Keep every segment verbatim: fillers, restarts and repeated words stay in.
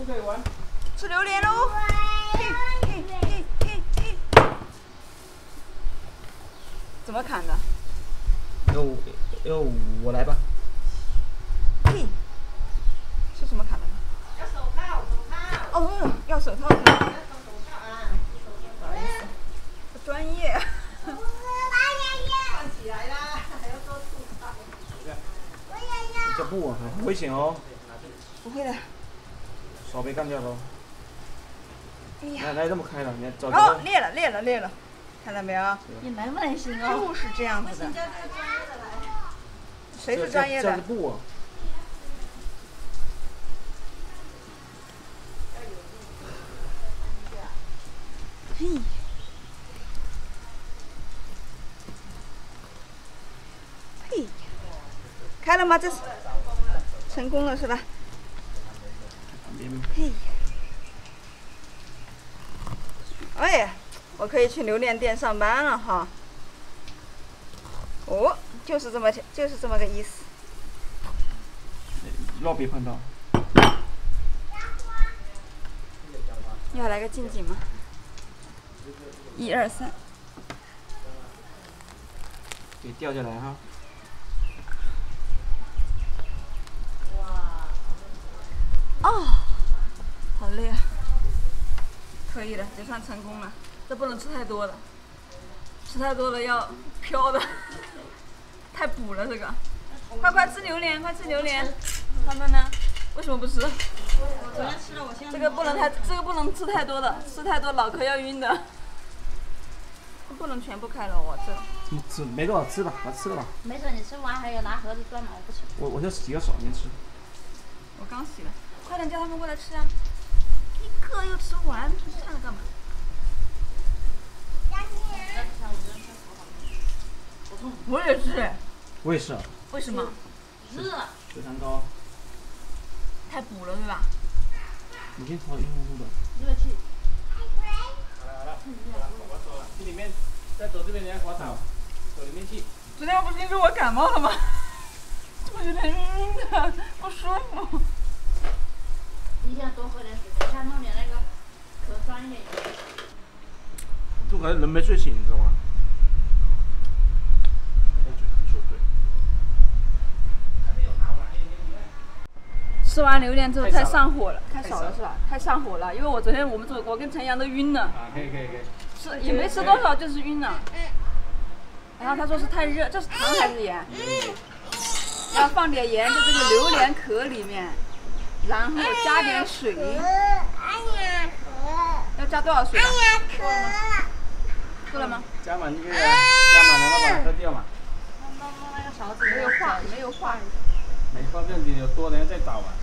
就可以玩。 吃榴莲喽！嘿嘿嘿嘿嘿。怎么砍的？ 要要我来吧。 嘿。是什么砍的？ 要手套，手套。 哦，要手套是吧？ 要手套啊！ 不好意思，不专业。 站起来啦，还要做手套。 这布啊，很危险哦。 不会的。 手被干掉了。 哎呀。 来来，这么开了，你走。 哦，裂了，裂了，裂了，看到没有？ 你能不能行哦？ 就是这样子的。谁是专业的？ 这是布啊。 嘿。嘿。开了吗？这是成功了是吧？嘿。哎呀，我可以去榴莲店上班了哈。哦，就是这么就是这么个意思。 肉别碰到。 要来个近景吗？一二三。 给掉下来哈。 哦，好累啊！可以了，这算成功了。这不能吃太多了，吃太多了要飘的，太补了这个。快快吃榴莲，快吃榴莲！他们呢？为什么不吃？ 我昨天吃了，我现在这个不能太，这个不能吃太多的，吃太多脑壳要晕的。不能全部开了，我这。 怎么吃？没多少，吃吧，把它吃了吧。 没事，你吃完还有拿盒子装嘛，我不吃。 我我就洗个手，你吃。 我刚洗了，快点叫他们过来吃啊！一颗又吃完，看了干嘛？我也是。 我也是。 为什么？ 热。 血糖高。 太补了，对吧？ 你先炒一乎乎的。 热气。 好了好了，我走了，去里面，再走这边人家滑倒，走里面去。 昨天不是因为我感冒了吗？我有点晕的，不舒服。 你想多喝点水，等下弄点那个可酸一点。 就感觉人没睡醒，你知道吗？ 吃完榴莲之后太上火了，太少了是吧？太上火了，因为我昨天我们昨我跟陈阳都晕了。 啊，可以可以可以。 吃也没吃多少，就是晕了。然后他说是太热，这是糖还是盐？要放点盐在这个榴莲壳里面，然后加点水。要加多少水啊？够了吗？够了吗？ 加满就可以了，加满了那把它喝掉嘛。 那那那个勺子没有化，没有化。 没化这样子有多人再找嘛。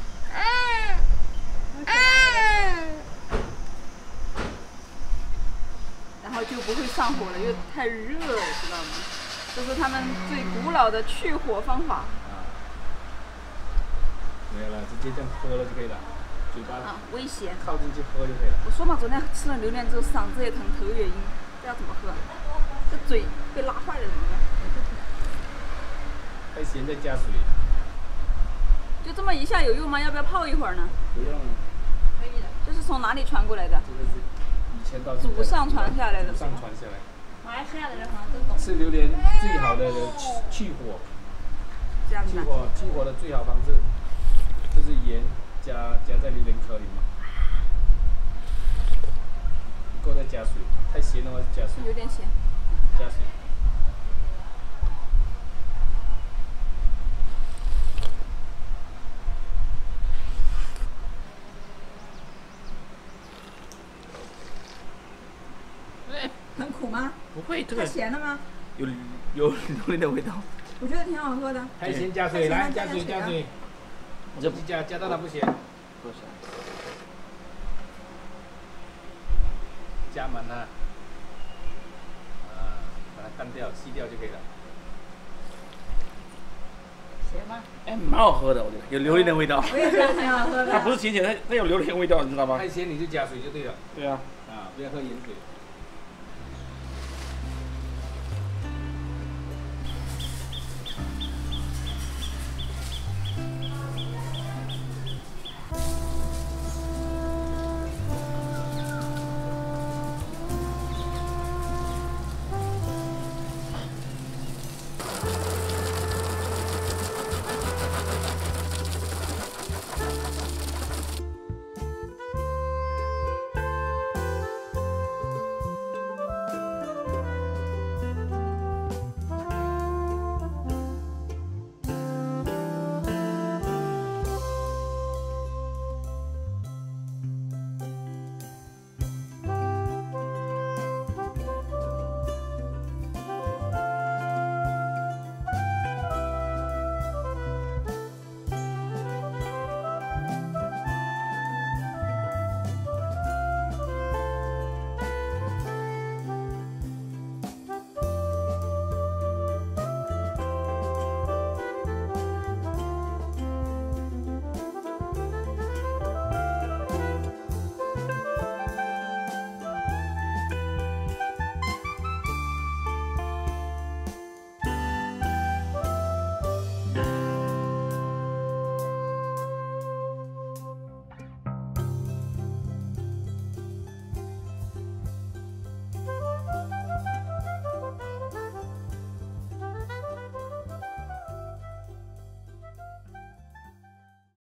然后就不会上火了，因为太热了，知道吗？这是他们最古老的去火方法。 啊，没有了，直接这样喝了就可以了，嘴巴啊，危险！ 靠进去喝就可以了。 我说嘛，昨天吃了榴莲之后，嗓子也疼，头也晕，这要怎么喝？这嘴被拉坏了怎么办？ 太咸再加水。 就这么一下有用吗？要不要泡一会儿呢？ 不用。 可以的。 这是从哪里传过来的？ 这个是以前到现在祖上传下来的。 祖上传下来。 马来西亚的人好像都懂。 吃榴莲最好的去去火， 这样子去火去火的最好方式就是盐加加在榴莲壳里嘛，不够再加水，太咸的话加水。 有点咸。 加水。 很苦吗？ 不会，这个太咸了吗？ 有有榴莲的味道。 我觉得挺好喝的。 太咸加水，来加水加水，这不加加到它不咸。不咸。加满了，啊，把它干掉、吸掉就可以了。 咸吗？ 哎，蛮好喝的，我觉得有榴莲的味道。 我也觉得挺好喝的。 它不是咸咸，它它有榴莲味道，你知道吗？ 太咸你就加水就对了。 对啊。 啊，不要喝盐水。